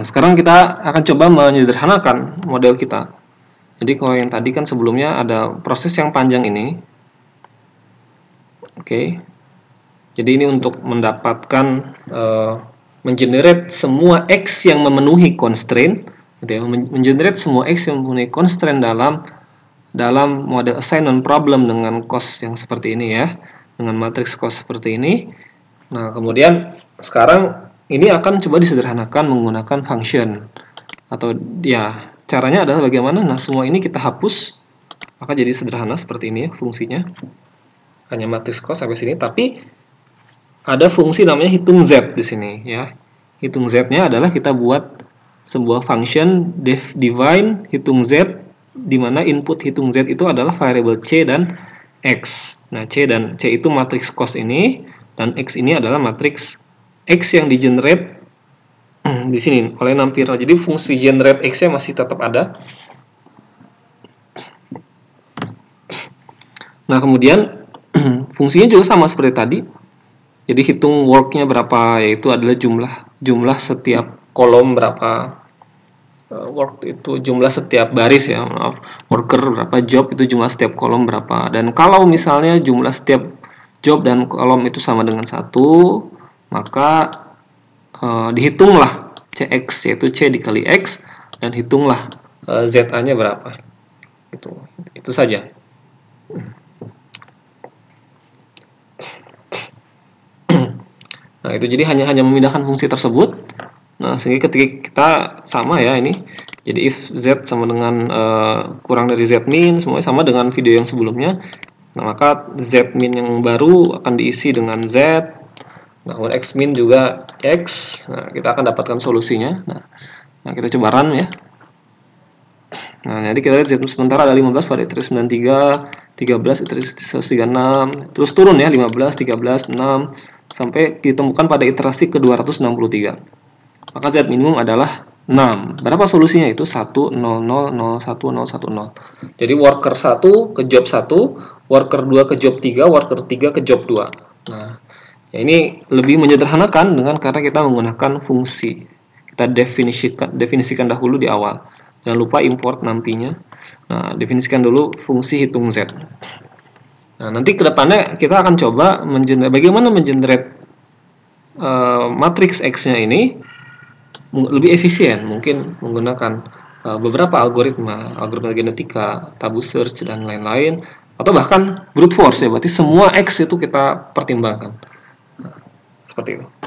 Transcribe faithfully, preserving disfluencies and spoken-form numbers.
sekarang kita akan coba menyederhanakan model kita. Jadi kalau yang tadi kan sebelumnya ada proses yang panjang ini. Oke. Jadi ini untuk mendapatkan uh, mengenerate semua X yang memenuhi constraint, gitu ya, mengenerate semua X yang memenuhi constraint dalam dalam model assignment problem dengan cost yang seperti ini ya, dengan matriks cost seperti ini. Nah, kemudian sekarang ini akan coba disederhanakan menggunakan function, atau ya caranya adalah bagaimana? Nah, semua ini kita hapus, maka jadi sederhana seperti ini ya fungsinya. Hanya matriks cost sampai sini, tapi ada fungsi namanya hitung Z di sini ya. Hitung Z-nya adalah kita buat sebuah function def define hitung Z, di mana input hitung Z itu adalah variabel C dan X. Nah, C dan C itu matriks cost ini, dan X ini adalah matriks X yang di generate di sini oleh Nampira. Jadi fungsi generate X-nya masih tetap ada. Nah, kemudian fungsinya juga sama seperti tadi. Jadi hitung work-nya berapa, yaitu adalah jumlah jumlah setiap kolom berapa, work itu jumlah setiap baris ya, maaf, worker berapa, job itu jumlah setiap kolom berapa. Dan kalau misalnya jumlah setiap job dan kolom itu sama dengan satu, maka uh, dihitunglah C X, yaitu C dikali X, dan hitunglah uh, Z A-nya berapa. Itu itu saja. Nah, itu jadi hanya hanya memindahkan fungsi tersebut. Nah, sehingga ketika kita sama ya ini. Jadi if Z sama dengan uh, kurang dari Z min, semuanya sama dengan video yang sebelumnya. Nah, maka Z min yang baru akan diisi dengan Z. Nah, X min juga X. Nah, kita akan dapatkan solusinya. Nah, nah kita coba run ya. Nah, jadi kita lihat Z sementara ada lima belas pada iterasi sembilan puluh tiga, tiga belas iterasi seratus tiga puluh enam, terus turun ya lima belas, tiga belas, enam sampai ditemukan pada iterasi ke dua ratus enam puluh tiga. Maka Z minimum adalah enam. Berapa solusinya itu? satu, nol, nol, nol, satu, nol, satu, nol. Jadi worker satu ke job satu, worker dua ke job tiga, worker tiga ke job dua. Nah, ya ini lebih menyederhanakan dengan karena kita menggunakan fungsi. Kita definisikan definisikan dahulu di awal. Jangan lupa import nampinya. Nah, definisikan dulu fungsi hitung Z. Nah, nanti ke depannya kita akan coba mengenerate, bagaimana mengenerate uh, matriks X-nya ini lebih efisien, mungkin menggunakan uh, beberapa algoritma, algoritma genetika, tabu search dan lain-lain, atau bahkan brute force ya, berarti semua X itu kita pertimbangkan. Nah, seperti itu.